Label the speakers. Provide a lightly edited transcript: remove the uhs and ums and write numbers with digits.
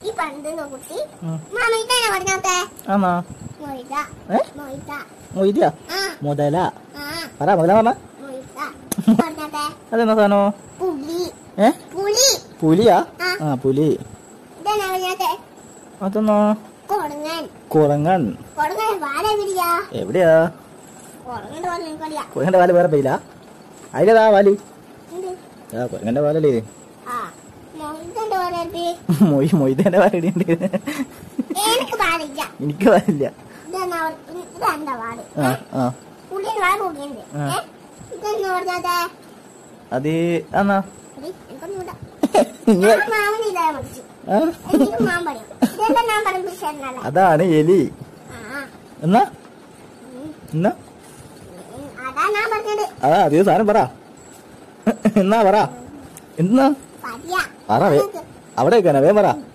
Speaker 1: ഈ പണ്ട് നോക്കി മാമയിട്ടാണ് പറഞ്ഞാത്തെ
Speaker 2: ആണോ
Speaker 1: മൊയ്ത മൊയ്ത
Speaker 2: മൊയ്തയാ മുതല പറ മുതല പറഞ്ഞ
Speaker 1: മൊയ്ത പറഞ്ഞാത്തെ
Speaker 2: അതെന്നാ സാധനോ
Speaker 1: പുലി പുലി
Speaker 2: പുലിയാ ആ പുലി
Speaker 1: ഇതെന്നാ പറഞ്ഞാത്തെ
Speaker 2: അതെന്നാ
Speaker 1: കുരങ്ങൻ
Speaker 2: കുരങ്ങൻ
Speaker 1: കുരങ്ങൻ വാല എവിടെയാ
Speaker 2: എവിടെയാ
Speaker 1: കുരങ്ങന്റെ വാല നിനക്കറിയാ
Speaker 2: കുരങ്ങന്റെ വാല് വേറെ പോയില്ല അതിലേതാ വാല് ആ കുരങ്ങന്റെ വാലല്ലേ മൊയ്തേന്റെ വാലടി ഉണ്ട് എനിക്ക് പാലില്ല അത് എന്നാ അതാണ് എലി എന്നാ എന്നാ അതാ അതേ സാധനം പറ എന്നാ പറ എന്നാ പറ അവിടെ വെക്കാനാ വേ പറ